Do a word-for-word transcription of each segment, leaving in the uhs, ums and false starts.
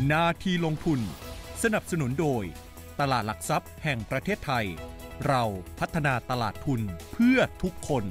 นาทีลงทุนสนับสนุนโดยตลาดหลักทรัพย์แห่งประเทศไทยเราพัฒนาตลาดทุนเพื่อทุกคน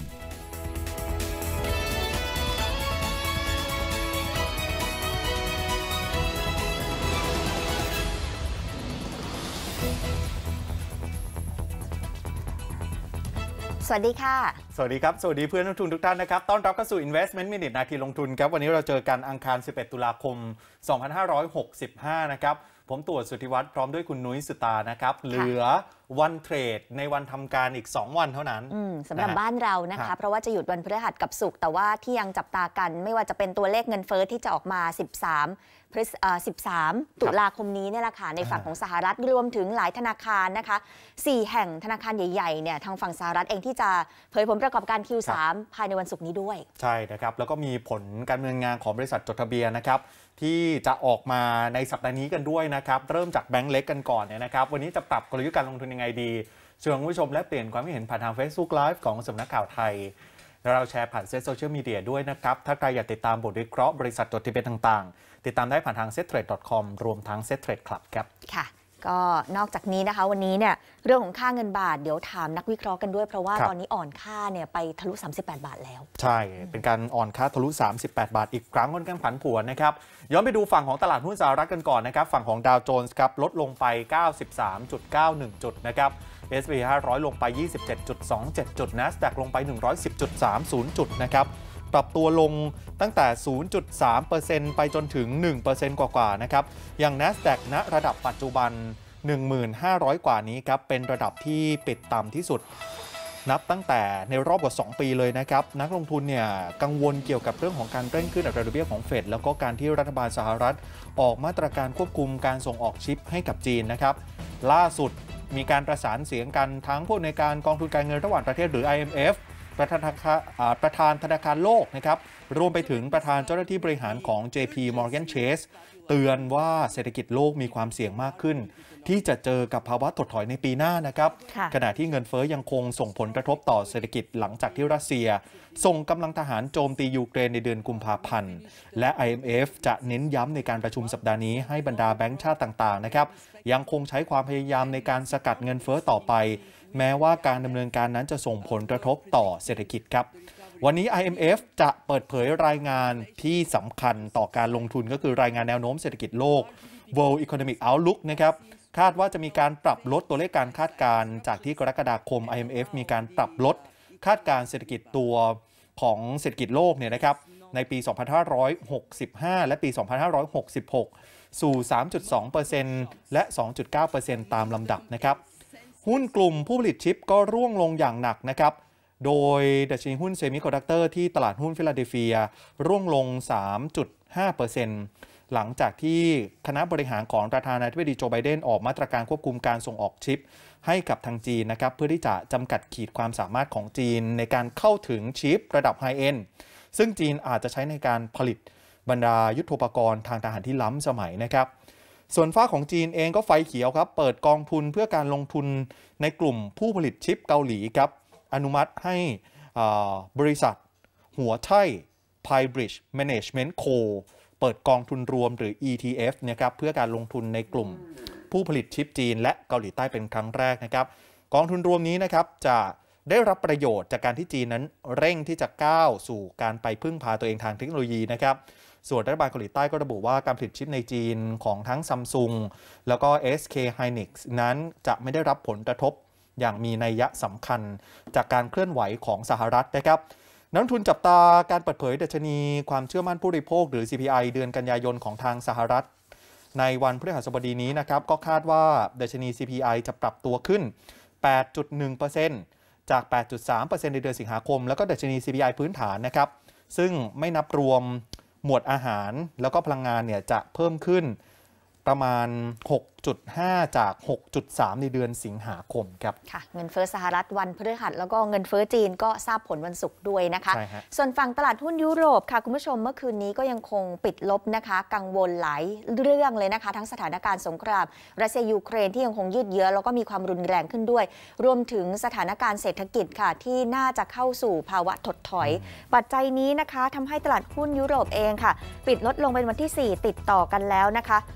สวัสดีค่ะสวัสดีครับสวัสดีเพื่อนนักลงทุนทุกท่านนะครับต้อนรับเข้าสู่ Investment Minute นาทีลงทุนครับวันนี้เราเจอกันอังคารสิบเอ็ดตุลาคมสองพันห้าร้อยหกสิบห้านะครับผมตรวจสุทธิวัฒน์พร้อมด้วยคุณนุ้ยสุตานะครับเหลือวันเทรดในวันทำการอีกสองวันเท่านั้นสำหรับบ้านเรานะคะเพราะว่าจะหยุดวันพฤหัสกับศุกร์แต่ว่าที่ยังจับตากันไม่ว่าจะเป็นตัวเลขเงินเฟ้อที่จะออกมาสิบสามพฤษภาคมสิบสามตุลาคมนี้เนี่ยแหละค่ะในฝั่งของสหรัฐรวมถึงหลายธนาคารนะคะสี่แห่งธนาคารใหญ่ๆเนี่ยทางฝั่งสหรัฐเองที่จะเผยผลประกอบการ คิว สาม ภายในวันศุกร์นี้ด้วยใช่นะครับแล้วก็มีผลการดำเนินงานของบริษัทจดทะเบียนนะครับที่จะออกมาในสัปดาห์นี้กันด้วยนะครับเริ่มจากแบงก์เล็กกันก่อนเนี่ยนะครับวันนี้จะปรับกลยุทธ์การลงทุนยังไงดีชวนคุณผู้ชมและเปลี่ยนความคิดเห็นผ่านทาง Facebook Live ของสำนักข่าวไทยเราแชร์ผ่านเซ็ตโซเชียลมีเดียด้วยนะครับถ้าใครอยากติดตามบทวิเคราะห์บริษัทจดทะเบียนต่างๆติดตามได้ผ่านทาง เซ็ตเทรด ดอท คอม รวมทั้ง เซ็ตเทรด คลับ ครับค่ะก็นอกจากนี้นะคะวันนี้เนี่ยเรื่องของค่าเงินบาทเดี๋ยวถามนักวิเคราะห์กันด้วยเพราะว่าตอนนี้อ่อนค่าเนี่ยไปทะลุสามสิบแปดบาทแล้วใช่เป็นการอ่อนค่าทะลุสามสิบแปดบาทอีกครั้งค่อนข้างผันผวนนะครับย้อนไปดูฝั่งของตลาดหุ้นสหรัฐกันก่อนนะครับฝั่งของดาวโจนส์ครับลดลงไป เก้าสิบสามจุดเก้าหนึ่ง จุดนะครับ เอส แอนด์ พี ห้าร้อยลงไป ยี่สิบเจ็ดจุดสองเจ็ด จุด NASDAQ ลงไป หนึ่งร้อยสิบจุดสามศูนย์ จุดนะครับปรับตัวลงตั้งแต่ ศูนย์จุดสามเปอร์เซ็นต์ ไปจนถึง หนึ่งเปอร์เซ็นต์ กว่าๆนะครับอย่าง NASDAQ ณระดับปัจจุบัน หนึ่งพันห้าร้อย กว่านี้ครับเป็นระดับที่ปิดต่ำที่สุดนับตั้งแต่ในรอบกว่าสองปีเลยนะครับนักลงทุนเนี่ยกังวลเกี่ยวกับเรื่องของการเร่งขึ้นอัตราดอกเบี้ยของเฟดแล้วก็การที่รัฐบาลสหรัฐออกมาตรการควบคุมการส่งออกชิปให้กับจีนนะครับล่าสุดมีการประสานเสียงกันทั้งผู้ในการกองทุนการเงินระหว่างประเทศหรือ ไอ เอ็ม เอฟ ประธานประธานธนาคารโลกนะครับรวมไปถึงประธานเจ้าหน้าที่บริหารของ เจ พี Morgan Chase เตือนว่าเศรษฐกิจโลกมีความเสี่ยงมากขึ้นที่จะเจอกับภาวะถดถอยในปีหน้านะครับขณะที่เงินเฟ้อยังคงส่งผลกระทบต่อเศรษฐกิจหลังจากที่รัสเซียส่งกำลังทหารโจมตียูเครนในเดือนกุมภาพันธ์และ ไอ เอ็ม เอฟ จะเน้นย้ำในการประชุมสัปดาห์นี้ให้บรรดาแบงก์ชาติต่างๆนะครับยังคงใช้ความพยายามในการสกัดเงินเฟ้อต่อไปแม้ว่าการดำเนินการนั้นจะส่งผลกระทบต่อเศรษฐกิจครับวันนี้ ไอ เอ็ม เอฟ จะเปิดเผยรายงานที่สำคัญต่อการลงทุนก็คือรายงานแนวโน้มเศรษฐกิจโลก World Economic Outlook นะครับคาดว่าจะมีการปรับลดตัวเลขการคาดการณ์จากที่กรกฎาคม ไอ เอ็ม เอฟ มีการปรับลดคาดการณ์เศรษฐกิจตัวของเศรษฐกิจโลกเนี่ยนะครับในปี สองพันห้าร้อยหกสิบห้า และปี สองพันห้าร้อยหกสิบหก สู่ สามจุดสองเปอร์เซ็นต์ และ สองจุดเก้าเปอร์เซ็นต์ ตามลำดับนะครับหุ้นกลุ่มผู้ผลิตชิปก็ร่วงลงอย่างหนักนะครับโดยดัชนีหุ้นเซมิคอนดักเตอร์ที่ตลาดหุ้นฟิลาเดลเฟียร่วงลง สามจุดห้าเปอร์เซ็นต์ หลังจากที่คณะบริหารของประธานาธิบดีโจไบเดนออกมาตรการควบคุมการส่งออกชิปให้กับทางจีนนะครับเพื่อที่จะจำกัดขีดความสามารถของจีนในการเข้าถึงชิประดับไฮเอนด์ซึ่งจีนอาจจะใช้ในการผลิตบรรดายุทโธปกรณ์ทางทหารที่ล้ำสมัยนะครับส่วนฝ้าของจีนเองก็ไฟเขียวครับเปิดกองทุนเพื่อการลงทุนในกลุ่มผู้ผลิตชิปเกาหลีครับอนุมัติให้บริษัทหัวไช่ Pybridge Management Co เปิดกองทุนรวมหรือ อี ที เอฟ นะครับเพื่อการลงทุนในกลุ่มผู้ผลิตชิปจีนและเกาหลีใต้เป็นครั้งแรกนะครับกองทุนรวมนี้นะครับจะได้รับประโยชน์จากการที่จีนนั้นเร่งที่จะก้าวสู่การไปพึ่งพาตัวเองทางเทคโนโลยีนะครับส่วนรัฐบาลเกาหลีใต้ก็ระบุว่าการผลิตชิปในจีนของทั้ง Samsung แล้วก็ เอส เค Hynix นั้นจะไม่ได้รับผลกระทบอย่างมีนัยยะสำคัญจากการเคลื่อนไหวของสหรัฐนะครับนักลงทุนจับตาการเปิดเผยดัชนีความเชื่อมั่นผู้บริโภคหรือ ซี พี ไอ เดือนกันยายนของทางสหรัฐในวันพฤหัสบดีนี้นะครับก็คาดว่าดัชนี ซี พี ไอ จะปรับตัวขึ้น แปดจุดหนึ่งเปอร์เซ็นต์ จาก แปดจุดสามเปอร์เซ็นต์ ในเดือนสิงหาคมแล้วก็ดัชนี ซี พี ไอ พื้นฐานนะครับซึ่งไม่นับรวมหมวดอาหารแล้วก็พลังงานเนี่ยจะเพิ่มขึ้นประมาณ หกจุดห้า จาก หกจุดสาม ในเดือนสิงหาคมครับค่ะเงินเฟ้อสหรัฐวันพฤหัสแล้วก็เงินเฟ้อจีนก็ทราบผลวันศุกร์ด้วยนะคะส่วนฝั่งตลาดหุ้นยุโรปค่ะคุณผู้ชมเมื่อคืนนี้ก็ยังคงปิดลบนะคะกังวลหลายเรื่องเลยนะคะทั้งสถานการณ์สงครามรัสเซียยูเครนที่ยังคงยืดเยื้อแล้วก็มีความรุนแรงขึ้นด้วยรวมถึงสถานการณ์เศรษฐกิจค่ะที่น่าจะเข้าสู่ภาวะถดถอยปัจจัยนี้นะคะทำให้ตลาดหุ้นยุโรปเองค่ะปิดลดลงเป็นวันที่สี่ติดต่อกันแล้วนะคะ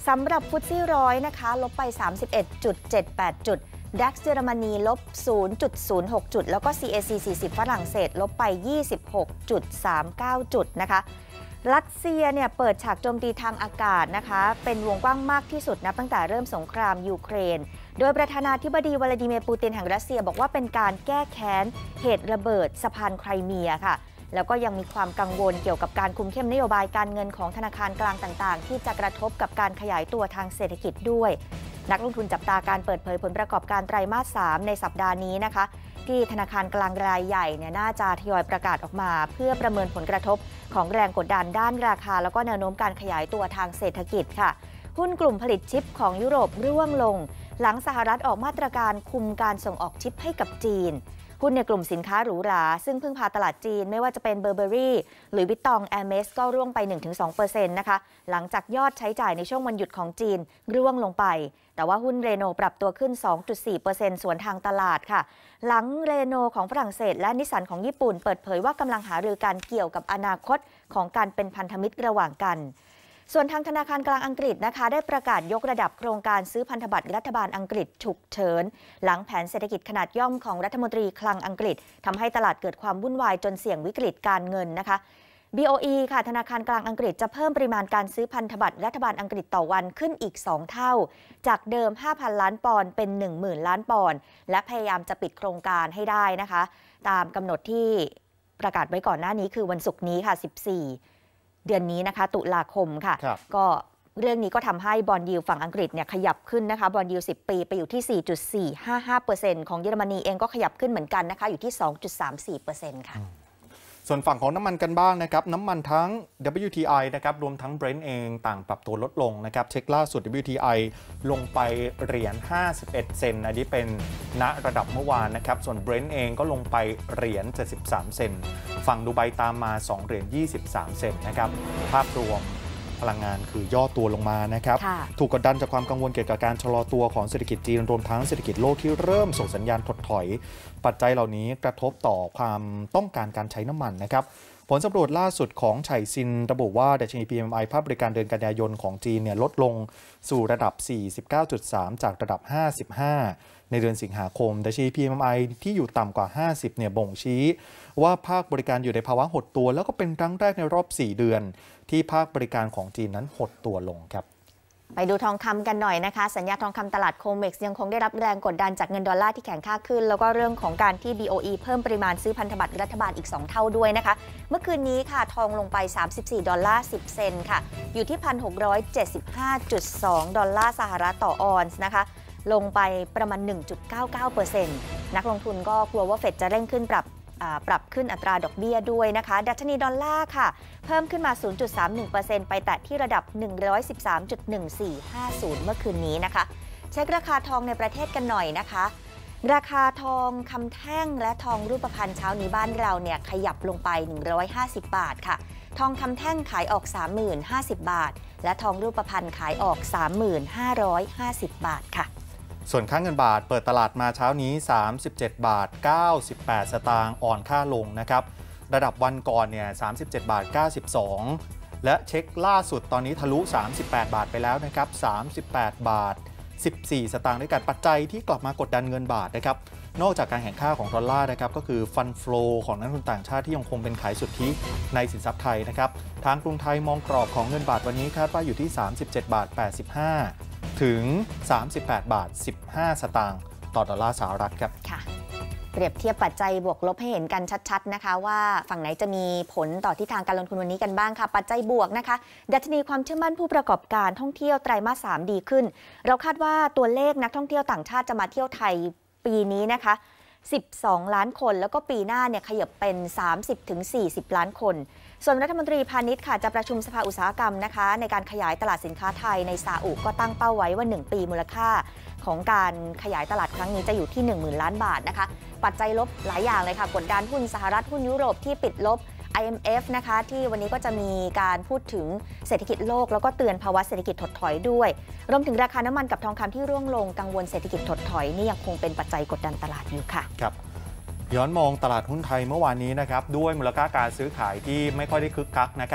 สำหรับฟุตซี่ร้อยนะคะลบไป สามสิบเอ็ดจุดเจ็ดแปด จุดดัคเยอรมนีลบ ศูนย์จุดศูนย์หก จุดแล้วก็ ซี เอ ซี สี่สิบ ฝรั่งเศสลบไป ยี่สิบหกจุดสามเก้า จุดนะคะรัสเซียเนี่ยเปิดฉากโจมตีทางอากาศนะคะเป็นวงกว้างมากที่สุดนับตั้งแต่เริ่มสงครามยูเครนโดยประธานาธิบดีวลาดิเมียร์ปูตินแห่งรัสเซียบอกว่าเป็นการแก้แค้นเหตุระเบิดสะพานไครเมียค่ะแล้วก็ยังมีความกังวลเกี่ยวกับการคุมเข้มนโยบายการเงินของธนาคารกลางต่างๆที่จะกระทบกับการขยายตัวทางเศรษฐกิจด้วยนักลงทุนจับตาการเปิดเผยผลประกอบการไตรมาสสามในสัปดาห์นี้นะคะที่ธนาคารกลางรายใหญ่เนี่ยน่าจะทยอยประกาศออกมาเพื่อประเมินผลกระทบของแรงกดดันด้านราคาแล้วก็แนวโน้มการขยายตัวทางเศรษฐกิจค่ะหุ้นกลุ่มผลิตชิปของยุโรปร่วงลงหลังสหรัฐออกมาตรการคุมการส่งออกชิปให้กับจีนหุ้นในกลุ่มสินค้าหรูหราซึ่งพึ่งพาตลาดจีนไม่ว่าจะเป็นเบอร์เบอรี่หรือวิตตองแอร์เมสก็ร่วงไป หนึ่งถึงสองเปอร์เซ็นต์ นะคะหลังจากยอดใช้จ่ายในช่วงวันหยุดของจีนร่วงลงไปแต่ว่าหุ้นเรโนปรับตัวขึ้น สองจุดสี่เปอร์เซ็นต์ สวนทางตลาดค่ะหลังเรโนของฝรั่งเศสและนิสสันของญี่ปุ่นเปิดเผยว่ากำลังหารือกันเกี่ยวกับอนาคตของการเป็นพันธมิตรระหว่างกันส่วนทางธนาคารกลางอังกฤษนะคะได้ประกาศยกระดับโครงการซื้อพันธบัตรรัฐบาลอังกฤษฉุกเฉินหลังแผนเศรษฐกิจขนาดย่อมของรัฐมนตรีคลังอังกฤษทำให้ตลาดเกิดความวุ่นวายจนเสี่ยงวิกฤตการเงินนะคะ บี โอ อี ค่ะธนาคารกลางอังกฤษจะเพิ่มปริมาณการซื้อพันธบัตรรัฐบาลอังกฤษต่อวันขึ้นอีกสองเท่าจากเดิม ห้าพัน ล้านปอนด์เป็น หนึ่งหมื่น ล้านปอนด์และพยายามจะปิดโครงการให้ได้นะคะตามกำหนดที่ประกาศไว้ก่อนหน้านี้คือวันศุกร์นี้ค่ะสิบสี่เดือนนี้นะคะตุลาคมค่ะก็เรื่องนี้ก็ทำให้บอนด์ยิลด์ฝั่งอังกฤษเนี่ยขยับขึ้นนะคะบอนด์ยิลด์สิบปีไปอยู่ที่ สี่จุดสี่ห้าห้าเปอร์เซ็นต์ ของเยอรมนีเองก็ขยับขึ้นเหมือนกันนะคะอยู่ที่ สองจุดสามสี่เปอร์เซ็นต์ ค่ะส่วนฝั่งของน้ำมันกันบ้างนะครับน้ำมันทั้ง ดับเบิลยู ที ไอ นะครับรวมทั้ง Brent เองต่างปรับตัวลดลงนะครับเช็คล่าสุด ดับเบิลยู ที ไอ ลงไปเหรียญห้าสิบเอ็ดเซนต์อันนี้เป็นณระดับเมื่อวานนะครับส่วน Brent เองก็ลงไปเหรียญเจ็ดสิบสามเซนต์ฝั่งดูไบตามมาสองเหรียญยี่สิบสามเซนต์นะครับภาพรวมพลังงานคือย่อตัวลงมานะครับถูกกดดันจากความกังวลเกี่ยวกับการชะลอตัวของเศรษฐกิจจีนรวมทั้งเศรษฐกิจโลกที่เริ่มส่งสัญญาณถดถอยปัจจัยเหล่านี้กระทบต่อความต้องการการใช้น้ำมันนะครับผลสำรวจล่าสุดของไฉซินระบุว่าดัชนี พี เอ็ม ไอ ภาคบริการเดือนกันยายนของจีนเนี่ยลดลงสู่ระดับ สี่สิบเก้าจุดสาม จากระดับ ห้าสิบห้า ในเดือนสิงหาคมดัชนี พี เอ็ม ไอ ที่อยู่ต่ำกว่า ห้าสิบ เนี่ยบ่งชี้ว่าภาคบริการอยู่ในภาวะหดตัวแล้วก็เป็นครั้งแรกในรอบ สี่ เดือนที่ภาคบริการของจีนนั้นหดตัวลงครับไปดูทองคำกันหน่อยนะคะสัญญาทองคำตลาดโคเม็กซ์ยังคงได้รับแรงกดดันจากเงินดอลลาร์ที่แข็งค่าขึ้นแล้วก็เรื่องของการที่ บี โอ อี เพิ่มปริมาณซื้อพันธบัตรรัฐบาลอีกสองเท่าด้วยนะคะเมื่อคืนนี้ค่ะทองลงไปสามสิบสี่ดอลลาร์สิบเซนต์ค่ะอยู่ที่ หนึ่งพันหกร้อยเจ็ดสิบห้าจุดสอง ดอลลาร์สหรัฐต่อออนซ์นะคะลงไปประมาณ หนึ่งจุดเก้าเก้าเปอร์เซ็นต์ นักลงทุนก็กลัวว่าเฟดจะเร่งขึ้นปรับปรับขึ้นอัตราดอกเบี้ยด้วยนะคะดัชนีดอลลาร์ค่ะเพิ่มขึ้นมา ศูนย์จุดสามหนึ่งเปอร์เซ็นต์ ไปแตะที่ระดับ หนึ่งร้อยสิบสามจุดหนึ่งสี่ห้าศูนย์ เมื่อคืนนี้นะคะเช็คราคาทองในประเทศกันหน่อยนะคะราคาทองคำแท่งและทองรูปพรรณเช้านี้บ้านเราเนี่ยขยับลงไปหนึ่งร้อยห้าสิบบาทค่ะทองคำแท่งขายออก สามหมื่นห้าสิบ บาทและทองรูปพรรณขายออก สามหมื่นห้าร้อยห้าสิบ บาทค่ะส่วนค่าเงินบาทเปิดตลาดมาเช้านี้สามสิบเจ็ดบาทเก้าสิบแปดสตางค์อ่อนค่าลงนะครับระดับวันก่อนเนี่ยสามสิบเจ็ดบาทเก้าสิบสองและเช็คล่าสุดตอนนี้ทะลุสามสิบแปดบาทไปแล้วนะครับสามสิบแปดบาทสิบสี่สตางค์ด้วยกันปัจจัยที่กลับมากดดันเงินบาทนะครับนอกจากการแข่งข้าของดอลลาร์นะครับก็คือฟันโฟลของนักลงทุนต่างชาติที่ยังคงเป็นขายสุทธิในสินทรัพย์ไทยนะครับทางกรุงไทยมองกรอบของเงินบาทวันนี้คาดว่าอยู่ที่สามสิบเจ็ดบาทแปดสิบห้าถึงสามสิบแปดบาทสิบห้าสตางค์ต่อดอลลาร์สหรัฐครับค่ะเปรียบเทียบปัจจัยบวกลบให้เห็นกันชัดๆนะคะว่าฝั่งไหนจะมีผลต่อทิศทางการลงทุนวันนี้กันบ้างค่ะปัจจัยบวกนะคะดัชนีความเชื่อมั่นผู้ประกอบการท่องเที่ยวไตรมาสสามดีขึ้นเราคาดว่าตัวเลขนักท่องเที่ยวต่างชาติจะมาเที่ยวไทยปีนี้นะคะสิบสองล้านคนแล้วก็ปีหน้าเนี่ยขยับเป็น สามสิบถึงสี่สิบ ล้านคนส่วนรัฐมนตรีพาณิชย์ค่ะจะประชุมสภาอุตสาหกรรมนะคะในการขยายตลาดสินค้าไทยในซาอุก็ตั้งเป้าไว้ว่าหนึ่งปีมูลค่าของการขยายตลาดครั้งนี้จะอยู่ที่ หนึ่งหมื่น ล้านบาทนะคะปัจจัยลบหลายอย่างเลยค่ะกดดันหุ้นสหรัฐหุ้นยุโรปที่ปิดลบ ไอ เอ็ม เอฟ นะคะที่วันนี้ก็จะมีการพูดถึงเศรษฐกิจโลกแล้วก็เตือนภาวะเศรษฐกิจถดถอยด้วยรวมถึงราคาน้ำมันกับทองคำที่ร่วงลงกังวลเศรษฐกิจถดถอยนี่ยังคงเป็นปัจจัยกดดันตลาดอยู่ค่ะครับย้อนมองตลาดหุ้นไทยเมื่อวานนี้นะครับด้วยมูลค่าการซื้อขายที่ไม่ค่อยได้คึกคักนะครับ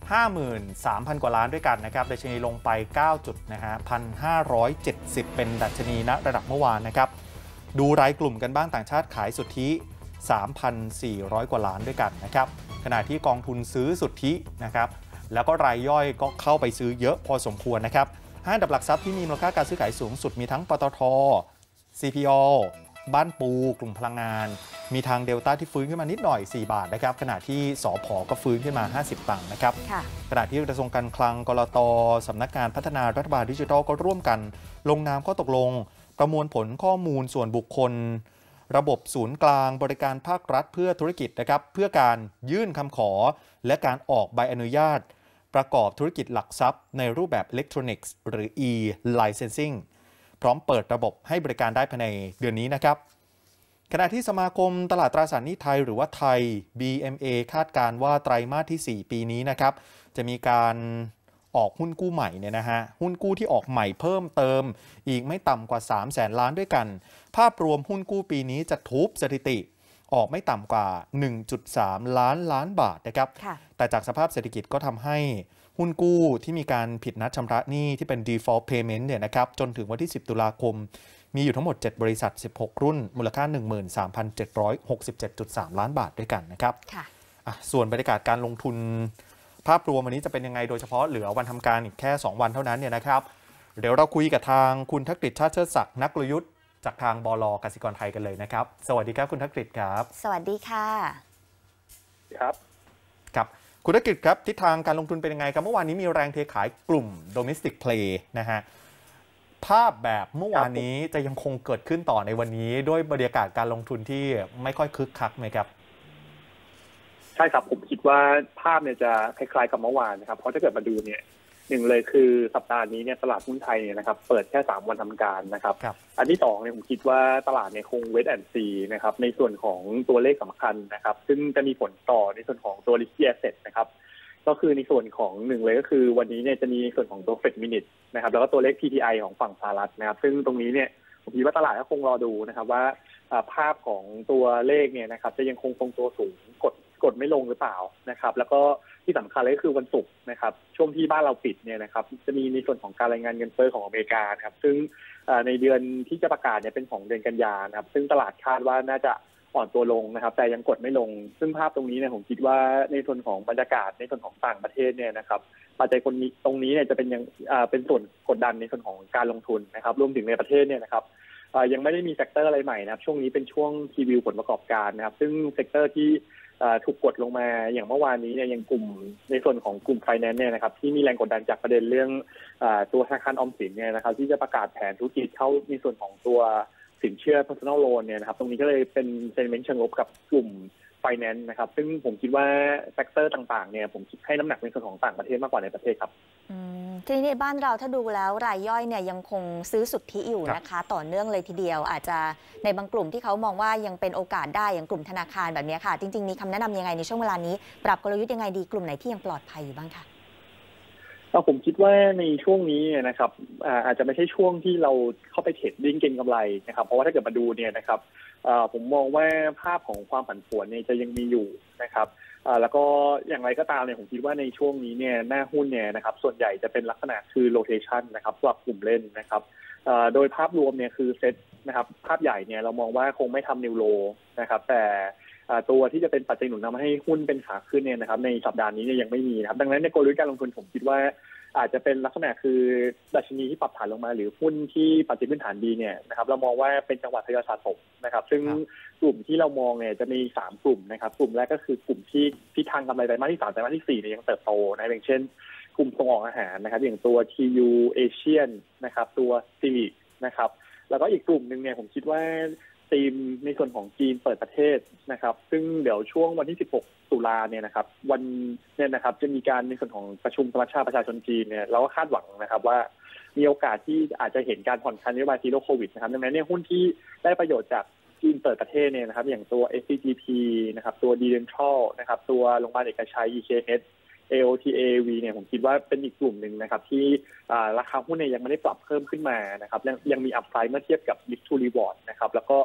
ห้าหมื่นสามพัน กว่าล้านด้วยกันนะครับดัชนีลงไปเก้าจุดนะฮะ หนึ่งพันห้าร้อยเจ็ดสิบ เป็นดัชนีณระดับเมื่อวานนะครับดูรายกลุ่มกันบ้างต่างชาติขายสุทธิ สามพันสี่ร้อย กว่าล้านด้วยกันนะครับขณะที่กองทุนซื้อสุทธินะครับแล้วก็รายย่อยก็เข้าไปซื้อเยอะพอสมควรนะครับห้าอันดับหลักทรัพย์ที่มีมูลค่าการซื้อขายสูงสุดมีทั้งปตท. ซี พี โอ บ้านปูกลุ่มพลังงานมีทางเดลต้าที่ฟื้นขึ้นมานิดหน่อยสี่บาทนะครับขณะที่สผ.ก็ฟื้นขึ้นมาห้าสิบตังค์นะครับขณะที่กระทรวงการคลังกลต.สำนักงานพัฒนารัฐบาลดิจิทัลก็ร่วมกันลงนามข้อตกลงประมวลผลข้อมูลส่วนบุคคลระบบศูนย์กลางบริการภาครัฐเพื่อธุรกิจนะครับเพื่อการยื่นคำขอและการออกใบอนุญาตประกอบธุรกิจหลักทรัพย์ในรูปแบบอิเล็กทรอนิกส์หรือ e-licensing พร้อมเปิดระบบให้บริการได้ภายในเดือนนี้นะครับขณะที่สมาคมตลาดตราสารหนี้ไทยหรือว่าไทย บี เอ็ม เอ คาดการณ์ว่าไตรมาสที่สี่ปีนี้นะครับจะมีการออกหุ้นกู้ใหม่เนี่ยนะฮะหุ้นกู้ที่ออกใหม่เพิ่มเติมอีกไม่ต่ำกว่าสามแสนล้านด้วยกันภาพรวมหุ้นกู้ปีนี้จะทุบสถิติออกไม่ต่ำกว่า หนึ่งจุดสาม ล้านล้านบาทนะครับแต่จากสภาพเศรษฐกิจก็ทำให้หุ้นกู้ที่มีการผิดนัดชำระหนี้ที่เป็น default payment เนี่ยนะครับจนถึงวันที่สิบตุลาคมมีอยู่ทั้งหมดเจ็ดบริษัทสิบหกรุ่นมูลค่า หนึ่งหมื่นสามพันเจ็ดร้อยหกสิบเจ็ดจุดสาม ล้านบาทด้วยกันนะครับค่ะส่วนบรรยากาศการลงทุนภาพรวมวันนี้จะเป็นยังไงโดยเฉพาะเหลือวันทำการอีกแค่สองวันเท่านั้นเนี่ยนะครับเดี๋ยวเราคุยกับทางคุณธกฤษ ชาติเชิดศักดิ์นักกลยุทธ์จากทางบล.กสิกรไทยกันเลยนะครับสวัสดีครับคุณธกฤษครับสวัสดีค่ะครับครับคุณธกฤษครับทิศทางการลงทุนเป็นยังไงครับเมื่อวานนี้มีแรงเทขายกลุ่ม Domestic Play นะฮะภาพแบบเมื่อวานนี้จะยังคงเกิดขึ้นต่อในวันนี้ด้วยบรรยากาศการลงทุนที่ไม่ค่อยคึกคักไหมครับใช่ครับผมคิดว่าภาพเนี่ยจะคล้ายๆกับเมื่อวานนะครับเพราะถ้าเกิดมาดูเนี่ยหนึ่งเลยคือสัปดาห์นี้เนี่ยตลาดหุ้นไทยเนี่ยนะครับเปิดแค่สามวันทำการนะครับอันที่สองเนี่ยผมคิดว่าตลาดเนี่ยคงเวทแอนด์ซีนะครับในส่วนของตัวเลขสำคัญนะครับซึ่งจะมีผลต่อในส่วนของตัว risky asset นะครับก็คือในส่วนของหนึ่งเลยก็คือวันนี้เนี่ยจะมีส่วนของตัว Fed Minute นะครับแล้วก็ตัวเลข พี พี ไอ ของฝั่งสหรัฐนะครับซึ่งตรงนี้เนี่ยผมคิดว่าตลาดก็คงรอดูนะครับว่าภาพของตัวเลขเนี่ยนะครับจะยังคงคงตัวสูงกดกดไม่ลงหรือเปล่านะครับแล้วก็ที่สำคัญเลยก็คือวันศุกร์นะครับช่วงที่บ้านเราปิดเนี่ยนะครับจะมีในส่วนของการรายงานเงินเฟ้อของอเมริกาครับซึ่งในเดือนที่จะประกาศเนี่ยเป็นของเดือนกันยายนนะครับซึ่งตลาดคาดว่าน่าจะอ่อนตัวลงนะครับแต่ยังกดไม่ลงซึ่งภาพตรงนี้เนี่ยผมคิดว่าในส่วนของบรรยากาศในส่วนของต่างประเทศเนี่ยนะครับปัจจัยคนนี้ตรงนี้เนี่ยจะเป็นยังเป็นส่วนกดดันในส่วนของการลงทุนนะครับรวมถึงในประเทศเนี่ยนะครับยังไม่ได้มีเซกเตอร์อะไรใหม่นะครับช่วงนี้เป็นช่วงพรีวิวผลประกอบการนะครับซึ่งเซกเตอร์ที่ถูกกดลงมาอย่างเมื่อวานนี้เนี่ยยังกลุ่มในส่วนของกลุ่มไฟแนนซ์เนี่ยนะครับที่มีแรงกดดันจากประเด็นเรื่องตัวธนาคารออมสินเนี่ยนะครับที่จะประกาศแผนธุรกิจเข้าในส่วนของตัวสินเชื่อ personal loan เนี่ยนะครับตรงนี้ก็เลยเป็นเซนเมนต์เชิงลบกับกลุ่มไฟแนนซ์นะครับซึ่งผมคิดว่าเซกเตอร์ต่างๆเนี่ยผมคิดให้น้ำหนักในส่วนของต่างประเทศมากกว่าในประเทศครับทีนี้ในบ้านเราถ้าดูแล้วรายย่อยเนี่ยยังคงซื้อสุทธิอยู่นะคะต่อเนื่องเลยทีเดียวอาจจะในบางกลุ่มที่เขามองว่ายังเป็นโอกาสได้อย่างกลุ่มธนาคารแบบนี้ค่ะจริงๆมีคำแนะนำยังไงในช่วงเวลานี้ปรับกลยุทธ์ยังไงดีกลุ่มไหนที่ยังปลอดภัยอยู่บ้างคะผมคิดว่าในช่วงนี้นะครับอาจจะไม่ใช่ช่วงที่เราเข้าไปเทรดดิ้งเก็งกำไรนะครับเพราะว่าถ้าเกิดมาดูเนี่ยนะครับผมมองว่าภาพของความผันผวนเนี่ยจะยังมีอยู่นะครับแล้วก็อย่างไรก็ตามเนี่ยผมคิดว่าในช่วงนี้เนี่ยหน้าหุ้นเนี่ยนะครับส่วนใหญ่จะเป็นลักษณะคือ rotation นะครับสำหรับกลุ่มเล่นนะครับโดยภาพรวมเนี่ยคือเซ็ตนะครับภาพใหญ่เนี่ยเรามองว่าคงไม่ทำนิวโลนะครับแต่ตัวที่จะเป็นปัจจัยหนุนนำให้หุ้นเป็นขาขึ้นเนี่ยนะครับในสัปดาห์นี้เนี่ยยังไม่มีนะครับดังนั้นในกลยุทธ์การลงทุนผมคิดว่าอาจจะเป็นลักษณะคือดัชนีที่ปรับฐานลงมาหรือหุ้นที่ปัจจัยพื้นฐานดีเนี่ยนะครับเรามองว่าเป็นจังหวะทยอยสะสมนะครับซึ่งกลุ่มที่เรามองเนี่ยจะมีสามกลุ่มนะครับกลุ่มแรกก็คือกลุ่มที่ทิศทางกำไรไตรมาสที่สามไตรมาสที่สี่เนี่ยยังเติบโตนะอย่างเช่นกลุ่มส่งออกอาหารนะครับอย่างตัว ที ยู Asian นะครับตัว Civic นะครับแล้วก็อีกกลุ่มนึงเนี่ยผมคิดว่าทีมในส่วนของจีนเปิดประเทศนะครับซึ่งเดี๋ยวช่วงวันที่สิบหกตุลาเนี่ยนะครับวันเนี่ยนะครับจะมีการในส่วนของประชุมสมัชชาประชาชนจีนเนี่ยเราก็คาดหวังนะครับว่ามีโอกาสที่อาจจะเห็นการผ่อนคลายนโยบายซีโร่โควิดนะครับดังนั้นเนี่ยหุ้นที่ได้ประโยชน์จากจีนเปิดประเทศเนี่ยนะครับอย่างตัว เอส ซี จี พี นะครับตัว Dental นะครับตัวโรงพยาบาลเอกชัย อี เค เอช เอ โอ ที เอ วี เนี่ยผมคิดว่าเป็นอีกกลุ่มหนึ่งนะครับที่ราคาหุ้นเนี่ยยังไม่ได้ปรับเพิ่มขึ้นมานะครับยังมีอัพไซด์เมื่อเทียบกับ risk to reward นะครับแล้วก็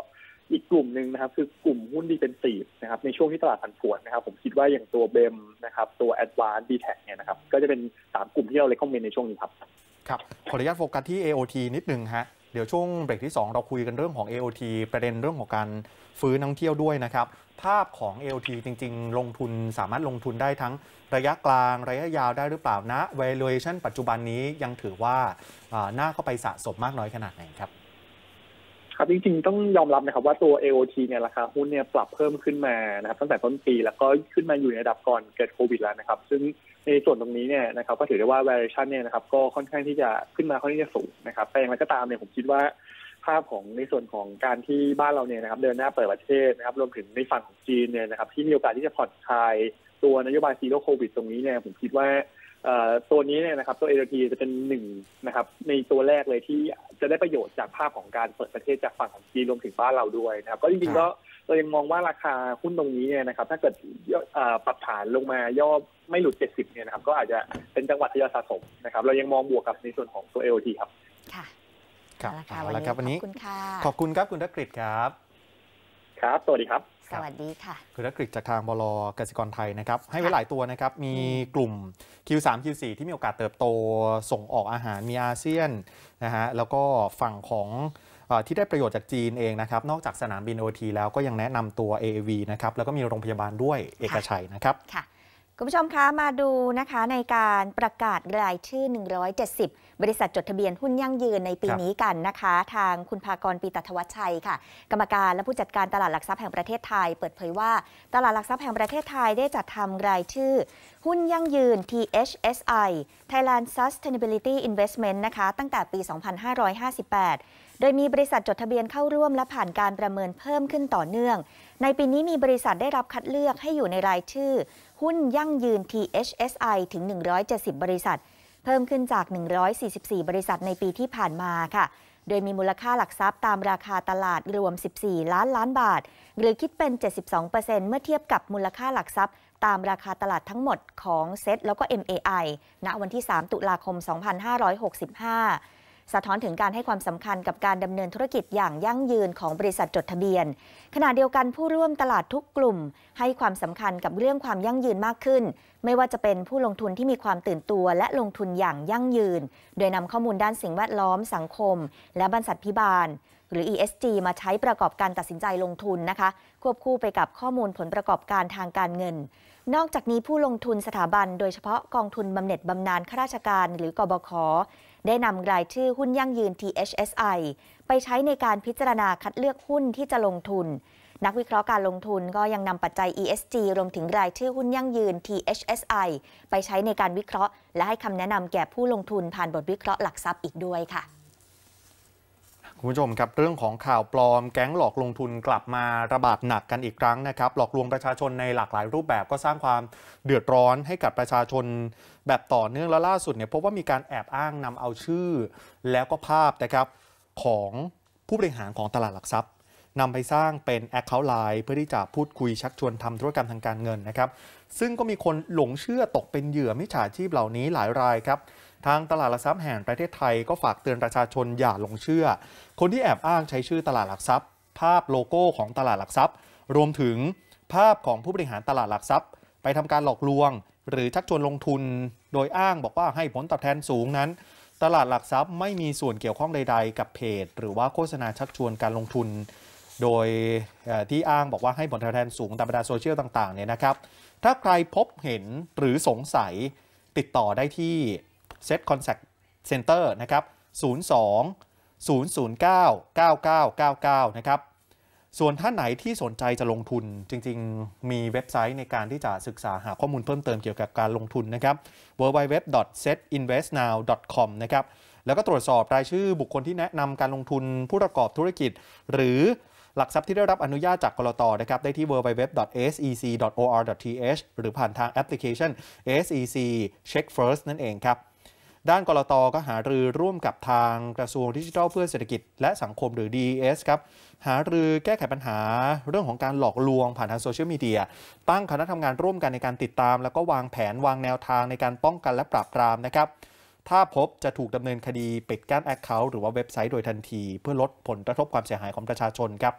อีกกลุ่มหนึ่งนะครับคือกลุ่มหุ้นดิเฟนซีฟนะครับในช่วงที่ตลาดผันผวนนะครับผมคิดว่าอย่างตัวเบมนะครับตัวแอดวานซ์ ดี แท็ก เนี่ยนะครับก็จะเป็นสามกลุ่มที่เราเลคคอมเมนต์ในช่วงนี้ครับครับขออนุญาตโฟกัสที่ เอ โอ ที นิดนึงฮะเดี๋ยวช่วงเบรกที่สองเราคุยกันเรื่องของ เอ โอ ที ประเด็นเรื่องของการฟื้นนักท่องเที่ยวด้วยนะครับภาพของ เอ โอ ที จริงๆลงทุนสามารถลงทุนได้ทั้งระยะกลางระยะยาวได้หรือเปล่านะ valuation ปัจจุบันนี้ยังถือว่าน่าเข้าไปสะสมมากน้อยขนาดไหนครับครับจริงๆต้องยอมรับนะครับว่าตัว เอ โอ ที เนี่ยราคาหุ้นเนี่ยปรับเพิ่มขึ้นมานะครับตั้งแต่ต้นปีแล้วก็ขึ้นมาอยู่ในระดับก่อนเกิดโควิดแล้วนะครับซึ่งในส่วนตรงนี้เนี่ยนะครับก็ถือได้ว่า valuation เนี่ยนะครับก็ค่อนข้างที่จะขึ้นมาค่อนข้างจะสูงนะครับแต่อย่างไรก็ตามเนี่ยผมคิดว่าภาพของในส่วนของการที่บ้านเราเนี่ยนะครับเดินหน้าเปิดประเทศนะครับรวมถึงในฝั่งของจีนเนี่ยนะครับที่มีโอกาสที่จะผ่อนคลายตัวนโยบายซีโร่โควิดตรงนี้เนี่ยผมคิดว่าตัวนี้เนี่ยนะครับตัว เอ โอ ที จะเป็นหนึ่งนะครับในตัวแรกเลยที่จะได้ประโยชน์จากภาพของการเปิดประเทศจากฝั่งของจีนรวมถึงบ้านเราด้วยนะครับก็จริงๆก็เรายังมองว่าราคาหุ้นตรงนี้เนี่ยนะครับถ้าเกิดปรับฐานลงมาย่อไม่หลุดเจ็ดสิบเนี่ยนะครับก็อาจจะเป็นจังหวะทยอยสะสมนะครับเรายังมองบวกกับในส่วนของตัว เอ โอ ที ครับค่ะครับเอาละครับวันนี้ขอบคุณค่ะขอบคุณครับคุณธกฤษครับครับสวัสดีครับสวัสดีค่ะคุณธกฤษจากทางบล.กสิกรไทยนะครับให้ไว้หลายตัวนะครับมีกลุ่ม คิว สาม คิว สี่ ที่มีโอกาสเติบโตส่งออกอาหารมีอาเซียนนะฮะแล้วก็ฝั่งของที่ได้ประโยชน์จากจีนเองนะครับนอกจากสนามบิน โอ ที แล้วก็ยังแนะนำตัว เอ เอ วี นะครับแล้วก็มีโรงพยาบาลด้วยเอกชัยนะครับค่ะคุณผู้ชมคะมาดูนะคะในการประกาศรายชื่อหนึ่งร้อยเจ็ดสิบบริษัทจดทะเบียนหุ้นยั่งยืนในปีนี้กันนะคะทางคุณภากร ปีตัทวัชชัยค่ะกรรมการและผู้จัดการตลาดหลักทรัพย์แห่งประเทศไทยเปิดเผยว่าตลาดหลักทรัพย์แห่งประเทศไทยได้จัดทำรายชื่อหุ้นยั่งยืน ที เอช เอส ไอ Thailand Sustainability Investment นะคะตั้งแต่ปี สองพันห้าร้อยห้าสิบแปดโดยมีบริษัทจดทะเบียนเข้าร่วมและผ่านการประเมินเพิ่มขึ้นต่อเนื่องในปีนี้มีบริษัทได้รับคัดเลือกให้อยู่ในรายชื่อหุ้นยั่งยืน ที เอช เอส ไอ ถึงหนึ่งร้อยเจ็ดสิบบริษัทเพิ่มขึ้นจากหนึ่งร้อยสี่สิบสี่บริษัทในปีที่ผ่านมาค่ะโดยมีมูลค่าหลักทรัพย์ตามราคาตลาดรวมสิบสี่ล้านล้านบาทหรือคิดเป็น เจ็ดสิบสองเปอร์เซ็นต์ เมื่อเทียบกับมูลค่าหลักทรัพย์ตามราคาตลาดทั้งหมดของเซ็ตแล้วก็ เอ็ม เอ ไอ ณ วันที่สามตุลาคมสองพันห้าร้อยหกสิบห้าสะท้อนถึงการให้ความสำคัญกับการดำเนินธุรกิจอย่างยั่งยืนของบริษัทจดทะเบียนขณะเดียวกันผู้ร่วมตลาดทุกกลุ่มให้ความสำคัญกับเรื่องความยั่งยืนมากขึ้นไม่ว่าจะเป็นผู้ลงทุนที่มีความตื่นตัวและลงทุนอย่างยั่งยืนโดยนำข้อมูลด้านสิ่งแวดล้อมสังคมและบรรษัทพิบาลหรือ อี เอส จี มาใช้ประกอบการตัดสินใจลงทุนนะคะควบคู่ไปกับข้อมูลผลประกอบการทางการเงินนอกจากนี้ผู้ลงทุนสถาบันโดยเฉพาะกองทุนบำเหน็จบำนาญข้าราชการหรือกบข.ได้นำรายชื่อหุ้นยั่งยืน ที เอช เอส ไอ ไปใช้ในการพิจารณาคัดเลือกหุ้นที่จะลงทุนนักวิเคราะห์การลงทุนก็ยังนำปัจจัย อี เอส จี รวมถึงรายชื่อหุ้นยั่งยืน ที เอช เอส ไอ ไปใช้ในการวิเคราะห์และให้คำแนะนำแก่ผู้ลงทุนผ่านบทวิเคราะห์หลักทรัพย์อีกด้วยค่ะคุณผู้ชมครับเรื่องของข่าวปลอมแก๊งหลอกลงทุนกลับมาระบาดหนักกันอีกครั้งนะครับหลอกลวงประชาชนในหลากหลายรูปแบบก็สร้างความเดือดร้อนให้กับประชาชนแบบต่อเนื่องและล่าสุดเนี่ยพบว่ามีการแอบอ้างนำเอาชื่อแล้วก็ภาพนะครับของผู้บริหารของตลาดหลักทรัพย์นำไปสร้างเป็น Account ไลน์ เพื่อที่จะพูดคุยชักชวนทำธุรกรรมทางการเงินนะครับซึ่งก็มีคนหลงเชื่อตกเป็นเหยื่อมิจฉาชีพเหล่านี้หลายรายครับทางตลาดหลักทรัพย์แห่งประเทศไทยก็ฝากเตือนประชาชนอย่าหลงเชื่อคนที่แอบอ้างใช้ชื่อตลาดหลักทรัพย์ภาพโลโก้ของตลาดหลักทรัพย์รวมถึงภาพของผู้บริหารตลาดหลักทรัพย์ไปทำการหลอกลวงหรือชักชวนลงทุนโดยอ้างบอกว่าให้ผลตอบแทนสูงนั้นตลาดหลักทรัพย์ไม่มีส่วนเกี่ยวข้องใดๆกับเพจหรือว่าโฆษณาชักชวนการลงทุนโดยที่อ้างบอกว่าให้ผลตอบแทนสูงตามบรรดาโซเชียลต่างๆเนี่ยนะครับถ้าใครพบเห็นหรือสงสัยติดต่อได้ที่ Set Contact Center นะครับศูนย์ สอง ศูนย์ ศูนย์ เก้า เก้า เก้า เก้า เก้านะครับส่วนท่านไหนที่สนใจจะลงทุนจริงๆมีเว็บไซต์ในการที่จะศึกษาหาข้อมูลเพิ่มเติมเกี่ยวกับการลงทุนนะครับ ดับเบิลยู ดับเบิลยู ดับเบิลยู ดอท เซต อินเวสต์ นาว ดอท คอม นะครับแล้วก็ตรวจสอบรายชื่อบุคคลที่แนะนำการลงทุนผู้ประกอบธุรกิจหรือหลักทรัพย์ที่ได้รับอนุญาตจากกลต.นะครับได้ที่ ดับเบิลยู ดับเบิลยู ดับเบิลยู ดอท เอ เอส อี ซี ดอท โอ อาร์ ดอท ที เอช หรือผ่านทางแอปพลิเคชัน เอ เอส อี ซี Check First นั่นเองครับด้านกลต.ก็หารือร่วมกับทางกระทรวงดิจิทัลเพื่อเศรษฐกิจและสังคมหรือ ดี อี เอส ครับหารือแก้ไขปัญหาเรื่องของการหลอกลวงผ่านทางโซเชียลมีเดียตั้งคณะทำงานร่วมกันในการติดตามแล้วก็วางแผนวางแนวทางในการป้องกันและปราบปรามนะครับถ้าพบจะถูกดำเนินคดีปิดกั้น Account หรือว่าเว็บไซต์โดยทันทีเพื่อลดผลกระทบความเสียหายของประชาชนครับ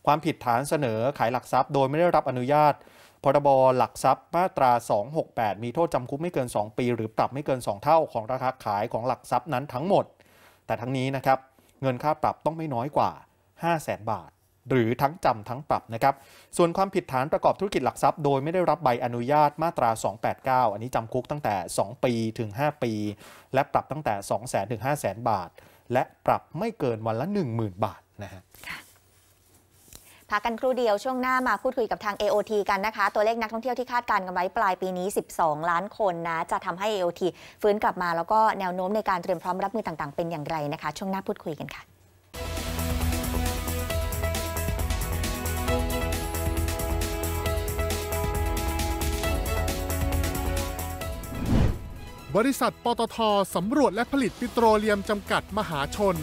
ความผิดฐานเสนอขายหลักทรัพย์โดยไม่ได้รับอนุญาตพรบหลักทรัพย์มาตราสองหกแปดมีโทษจำคุกไม่เกินสองปีหรือปรับไม่เกินสองเท่าของราคาขายของหลักทรัพย์นั้นทั้งหมดแต่ทั้งนี้นะครับเงินค่าปรับต้องไม่น้อยกว่า ห้าแสน บาทหรือทั้งจำทั้งปรับนะครับส่วนความผิดฐานประกอบธุรกิจหลักทรัพย์โดยไม่ได้รับใบอนุญาตมาตราสองแปดเก้าอันนี้จำคุกตั้งแต่สองปีถึงห้าปีและปรับตั้งแต่ สองแสน ถึง ห้าแสน บาทและปรับไม่เกินวันละ หนึ่งหมื่น บาทนะฮะพักกันครู่เดียวช่วงหน้ามาพูดคุยกับทาง เอ โอ ที กันนะคะตัวเลขนักท่องเที่ยวที่คาดการณ์กันไว้ปลายปีนี้สิบสองล้านคนนะจะทำให้ เอ โอ ที ฟื้นกลับมาแล้วก็แนวโน้มในการเตรียมพร้อมรับมือต่างๆเป็นอย่างไรนะคะช่วงหน้าพูดคุยกันค่ะบริษัทปตท.สำรวจและผลิตปิโตรเลียมจำกัดมหาชน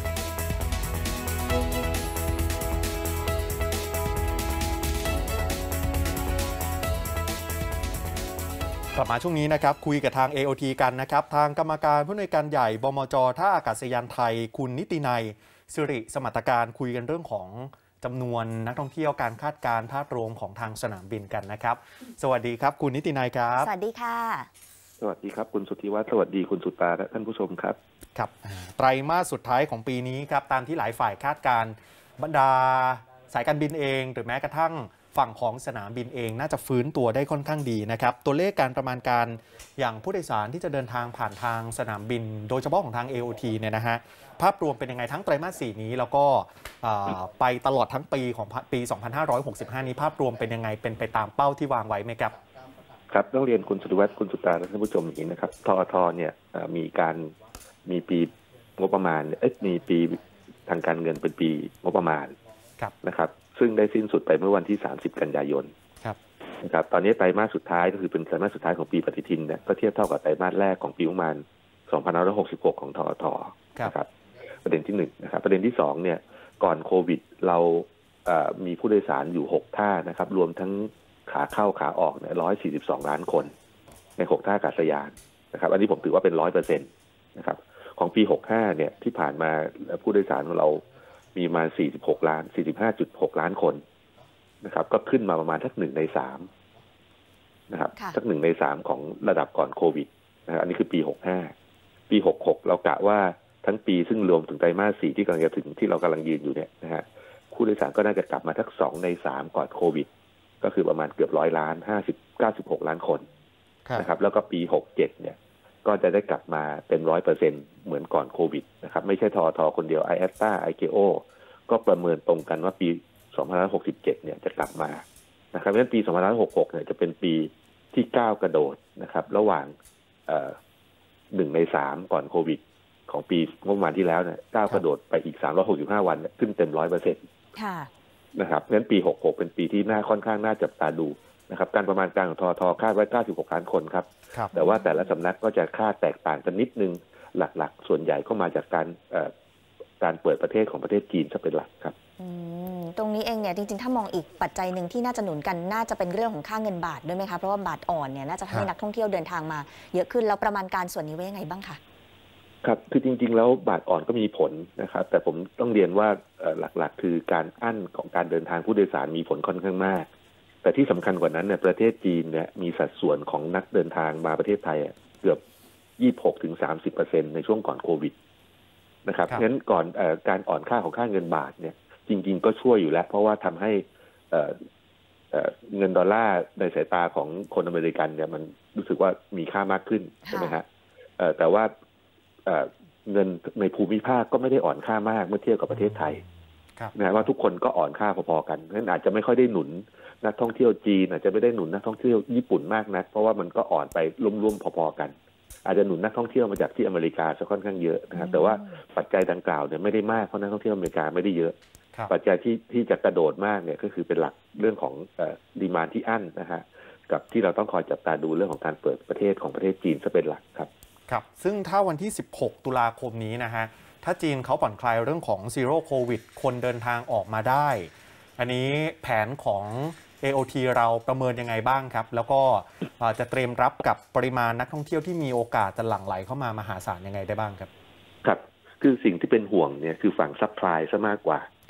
กลับมาช่วงนี้นะครับคุยกับทาง เอ โอ ที กันนะครับทางกรรมการผู้อำนวยการใหญ่บมจ.ท่าอากาศยานไทยคุณนิตินัยสิริสมรรถการคุยกันเรื่องของจำนวนนักท่องเที่ยวการคาดการณ์ภาพรวมของทางสนามบินกันนะครับสวัสดีครับคุณนิตินัยครับสวัสดีค่ะสวัสดีครับคุณสุทธิวัฒน์สวัสดีคุณสุตาและท่านผู้ชมครับครับไตรมาสสุดท้ายของปีนี้ครับตามที่หลายฝ่ายคาดการณ์บรรดาสายการบินเองหรือแม้กระทั่งฝั่งของสนามบินเองน่าจะฟื้นตัวได้ค่อนข้างดีนะครับตัวเลขการประมาณการอย่างผู้โดยสารที่จะเดินทางผ่านทางสนามบินโดยเฉพาะของทาง เอ โอ ที เนี่ยนะฮะภาพรวมเป็นยังไงทั้งไตรมาสสี่นี้แล้วก็ไปตลอดทั้งปีของปีสองพันห้าร้อยหกสิบห้านี้ภาพรวมเป็นยังไงเป็นไปตามเป้าที่วางไว้ไหมครับครับต้องเรียนคุณสุทธิวัฒน์คุณสุตาและท่านผู้ชมอย่างนี้นะครับทอทเนี่ยมีการมีปีงบประมาณเอ๊ะมีปีทางการเงินเป็นปีงบประมาณนะครับซึ่งได้สิ้นสุดไปเมื่อวันที่สามสิบกันยายนนะครับตอนนี้ไตรมาสสุดท้ายก็คือเป็นไตรมาสสุดท้ายของปีปฏิทินเนี่ยก็เทียบเท่ากับไตรมาสแรกของปีประมาณสองพันห้าร้อยหกสิบหกของทอทนะครับประเด็นที่หนึ่งนะครับประเด็นที่สองเนี่ยก่อนโควิดเรามีผู้โดยสารอยู่หกท่านะครับรวมทั้งขาเข้าขาออกเนี่ยร้อยสี่สิบสองล้านคนในหกท่าอากาศยานนะครับอันนี้ผมถือว่าเป็นร้อยเปอร์เซ็นต์นะครับของปีหกห้าเนี่ยที่ผ่านมาผู้โดยสารของเรามีมาสี่สิบหกล้านสี่สิบห้าจุดหกล้านคนนะครับก็ขึ้นมาประมาณสักหนึ่งในสามนะครับสักหนึ่งในสามของระดับก่อนโควิดนะครับอันนี้คือปีหกห้าปีหกหกเรากะว่าทั้งปีซึ่งรวมถึงไตรมาสสี่ที่กำลังจะถึงที่เรากำลังยืนอยู่เนี่ยนะฮะผู้โดยสารก็น่าจะกลับมาสักสองในสามก่อนโควิดก็คือประมาณเกือบร้อยล้านห้าสิบเก้าสิบหกล้านคนนะครับแล้วก็ปีหกเจ็ดเนี่ยก็จะได้กลับมาเป็นร้อยเปอร์เซ็นต์เหมือนก่อนโควิดนะครับไม่ใช่ทอทอคนเดียว ไอ เอส ที เอ ไอ เค โอ ก็ประเมินตรงกันว่าปีสองพันห้าร้อยหกสิบเจ็ดเนี่ยจะกลับมานะครับเพราะฉะนั้นปีสองพันห้าร้อยหกสิบหกเนี่ยจะเป็นปีที่ก้าวกระโดดนะครับระหว่างเอ่อหนึ่งในสามก่อนโควิดของปีงบประมาณที่แล้วเนี่ยก้าวกระโดดไปอีกสามร้อยหกสิบห้าวันขึ้นเต็มร้อยเปอร์เซ็นต์ค่ะนะครับเพราะฉะนั้นปีหกหกเป็นปีที่น่าค่อนข้างน่าจับตาดูนะครับการประมาณการของทอทคาดไว้เก้าสิบหกล้านคนครับแต่ว่าแต่ละสำนักก็จะคาดแตกต่างกันนิดนึงหลักๆส่วนใหญ่ก็มาจากการการเปิดประเทศของประเทศจีนจะเป็นหลักครับตรงนี้เองเนี่ยจริงๆถ้ามองอีกปัจจัยหนึ่งที่น่าจะหนุนกันน่าจะเป็นเรื่องของค่าเงินบาทด้วยไหมคะเพราะว่าบาทอ่อนเนี่ยน่าจะทำให้นักท่องเที่ยวเดินทางมาเยอะขึ้นแล้วประมาณการส่วนนี้ไว้ยังไงบ้างคะครับคือจริงๆแล้วบาทอ่อนก็มีผลนะครับแต่ผมต้องเรียนว่าหลักๆคือการอั้นของการเดินทางผู้โดยสารมีผลค่อนข้างมากแต่ที่สำคัญกว่านั้นเนี่ยประเทศจีนเนี่ยมีสัดส่วนของนักเดินทางมาประเทศไทยเกือบ ยี่สิบหกถึงสามสิบเปอร์เซ็นต์ ในช่วงก่อนโควิดนะครับงั้นก่อนเอ่อการอ่อนค่าของค่าเงินบาทเนี่ยจริงๆก็ช่วยอยู่แล้วเพราะว่าทำให้เอ่อเอ่อเงินดอลลาร์ในสายตาของคนอเมริกันเนี่ยมันรู้สึกว่ามีค่ามากขึ้นใช่ไหมฮะเอ่อแต่ว่าเอ่อเงินในภูมิภาคก็ไม่ได้อ่อนค่ามากเมื่อเทียบกับประเทศไทยนะว่าทุกคนก็อ่อนค่าพอๆกันงั้นอาจจะไม่ค่อยได้หนุนนักท่องเที่ยวจีนอาจจะไม่ได้หนุนนักท่องเที่ยวญี่ปุ่นมากนักเพราะว่ามันก็อ่อนไปร่วมๆพอๆกันอาจจะหนุนนักท่องเที่ยวมาจากที่อเมริกาซะค่อนข้างเยอะนะครับแต่ว่าปัจจัยดังกล่าวเนี่ยไม่ได้มากเพราะนักท่องเที่ยวอเมริกาไม่ได้เยอะปัจจัยที่ที่จะกระโดดมากเนี่ยก็คือเป็นหลักเรื่องของเอ่อดีมานด์ที่อั้นนะฮะกับที่เราต้องคอยจับตาดูเรื่องของการเปิดประเทศของประเทศจีนซะเป็นหลักครับครับซึ่งถ้าวันที่สิบหกตุลาคมนี้นะฮะถ้าจีนเขาผ่อนคลายเรื่องของซีโร่โควิดคนเดินทางออกมาได้อันนี้แผนของ เอ โอ ที เราประเมินยังไงบ้างครับแล้วก็จะเตรียมรับกับปริมาณนักท่องเที่ยวที่มีโอกาสจะหลั่งไหลเข้ามามหาศาลยังไงได้บ้างครับครับคือสิ่งที่เป็นห่วงเนี่ยคือฝั่งซัพพลายซะมากกว่าครับ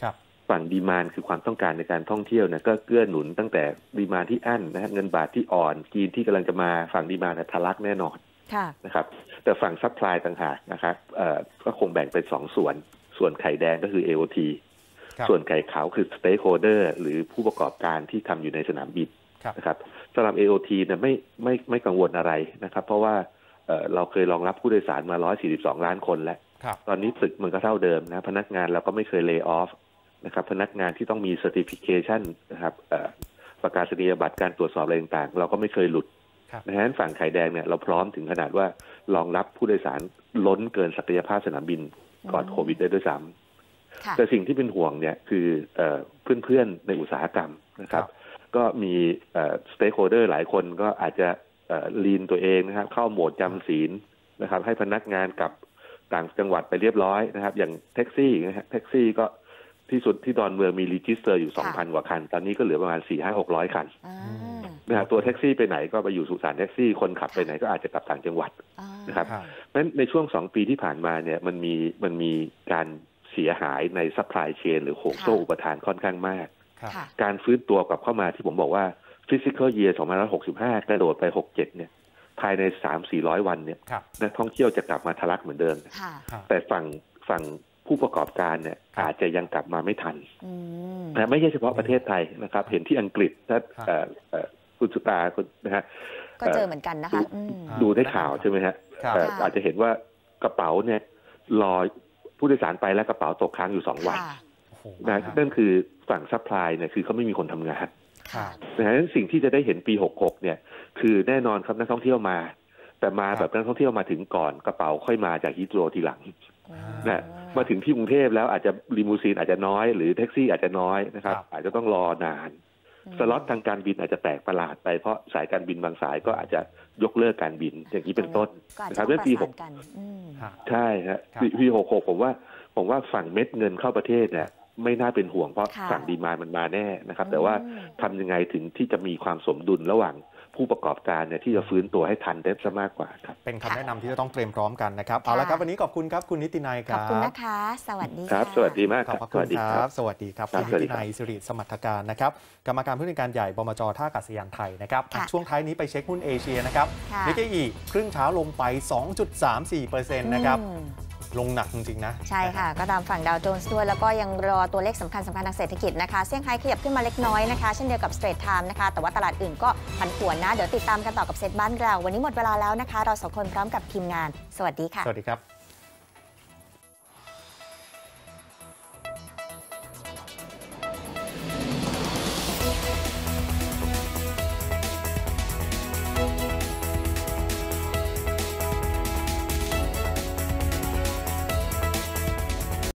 ฝั่งดีมานด์คือความต้องการในการท่องเที่ยวเนี่ยก็เกื้อหนุนตั้งแต่ดีมานด์ที่อั้นนะฮะเงินบาทที่อ่อนจีนที่กำลังจะมาฝั่งดีมานด์ทะลักแน่นอนนะครับแต่ฝั่งซัพพลายต่างหากนะครับก็คงแบ่งเป็นสองส่วนส่วนไข่แดงก็คือ เอ โอ ที ส่วนไข่ขาวคือ Stakeholder หรือผู้ประกอบการที่ทำอยู่ในสนามบินนะครับสำหรับ เอ โอ ที เนี่ยไม่ไม่ไม่กังวลอะไรนะครับเพราะว่าเอ่อเราเคยรองรับผู้โดยสารมาหนึ่งร้อยสี่สิบสองล้านคนแล้วตอนนี้ตึกมันก็เท่าเดิมนะพนักงานเราก็ไม่เคยเลย์ออฟนะครับพนักงานที่ต้องมี Certification นะครับเอ่อประกาศนียบัตรการตรวจสอบอะไรต่างๆเราก็ไม่เคยหลุดดังนั้นฝั่งไข่แดงเนี่ยเราพร้อมถึงขนาดว่ารองรับผู้โดยสารล้นเกินศักยภาพสนามบินก่อนโควิดได้ด้วยซ้ำแต่สิ่งที่เป็นห่วงเนี่ยคือเอ่อเพื่อนๆในอุตสาหกรรมนะครับก็มีเอ่อ Stakeholder หลายคนก็อาจจะลีนตัวเองนะครับเข้าโหมดจำศีลนะครับให้พนักงานกับต่างจังหวัดไปเรียบร้อยนะครับอย่างแท็กซี่นะฮะแท็กซี่ก็ที่สุดที่ดอนเมืองมีรีจิสเตอร์อยู่ สองพัน กว่าคันตอนนี้ก็เหลือประมาณ สี่ห้าหกร้อย คันนะฮะตัวแท็กซี่ไปไหนก็ไปอยู่สุสานแท็กซี่คนขับไปไหนก็อาจจะกลับต่างจังหวัดนะครับเพราะฉะนั้นในช่วงสองปีที่ผ่านมาเนี่ยมันมีมันมีการเสียหายในซัพพลายเชนหรือโขงโซ่อุปทานค่อนข้างมากการฟื้นตัวกลับเข้ามาที่ผมบอกว่าPhysical Year สองพันห้าร้อยหกสิบห้ากระโดดไปหกสิบเจ็ดเนี่ยภายใน สามถึงสี่ร้อย วันเนี่ยนักท่องเที่ยวจะกลับมาทะลักเหมือนเดิมแต่ฝั่งฝั่งผู้ประกอบการเนี่ยอาจจะยังกลับมาไม่ทันนะไม่ใช่เฉพาะประเทศไทยนะครับเห็นที่อังกฤษถ้าคุณสุตาคุณนะฮะก็เจอเหมือนกันนะคะดูได้ข่าวใช่ไหมฮะอาจจะเห็นว่ากระเป๋าเนี่ยรอผู้โดยสารไปแล้วกระเป๋าตกค้างอยู่สองวันนะนั่นคือฝั่งซัพพลายเนี่ยคือเขาไม่มีคนทำงานดังนั้นสิ่งที่จะได้เห็นปีหกสิบหกเนี่ยคือแน่นอนครับนักท่องเที่ยวมาแต่มาแบบนักท่องเที่ยวมาถึงก่อนกระเป๋าค่อยมาจากฮีทโรทีหลังนะมาถึงที่กรุงเทพแล้วอาจจะลิมูซีนอาจจะน้อยหรือแท็กซี่อาจจะน้อยนะครับอาจจะต้องรอนานสล็อตทางการบินอาจจะแปลกประหลาดไปเพราะสายการบินบางสายก็อาจจะยกเลิกการบินอย่างนี้เป็นต้นนะครับเรื่องปีหกใช่ครับปีหกหกผมว่าผมว่าฝั่งเม็ดเงินเข้าประเทศเนี่ยไม่น่าเป็นห่วงเพราะฝั่งดีมานด์มันมาแน่นะครับแต่ว่าทำยังไงถึงที่จะมีความสมดุลระหว่างผู้ประกอบการเนี่ยที่จะฟื้นตัวให้ทันได้ซะมากกว่าครับเป็นคำแนะนำที่จะต้องเตรียมพร้อมกันนะครับเอาละครับวันนี้ขอบคุณครับคุณนิตินัยครับขอบคุณนะคะสวัสดีครับสวัสดีมากครับขอบคุณครับสวัสดีครับคุณนิตินัยสิริสมรรถการนะครับกรรมการผู้จัดการใหญ่บมจ.ท่าอากาศยานไทยนะครับช่วงท้ายนี้ไปเช็คหุ้นเอเชียนะครับนิกเกอิครึ่งเช้าลงไป สองจุดสามสี่เปอร์เซ็นต์ นะครับลงหนักจริงๆนะใช่ค่ะก็ตามฝั่งดาวโจนส์ด้วยแล้วก็ยังรอตัวเลขสำคัญสำคัญทางเศรษฐกิจนะคะเซี่ยงไฮ้ขยับขึ้นมาเล็กน้อยนะคะเช่นเดียวกับ Straits Times นะคะแต่ว่าตลาดอื่นก็ผันผวนนะเดี๋ยวติดตามกันต่อกับเซ็ตบ้านเราวันนี้หมดเวลาแล้วนะคะเราสองคนพร้อมกับทีมงานสวัสดีค่ะสวัสดีครับ